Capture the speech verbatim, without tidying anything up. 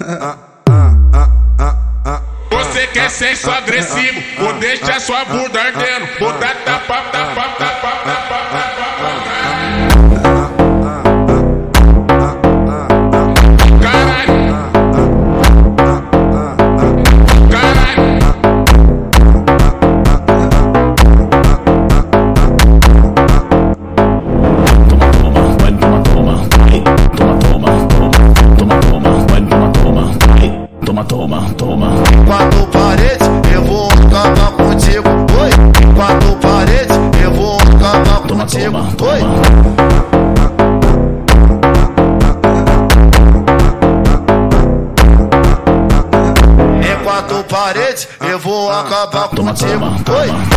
Você quer sexo agressivo, vou deixar sua bunda ardendo, vou dar tapa, tapa, tapa, tapa, tapa. Caralho, caralho. Toma, toma, toma. Quatro paredes, eu vou acabar contigo. Oi, quatro paredes, eu vou acabar contigo. Oi. Em quatro paredes, eu vou acabar contigo. Oi.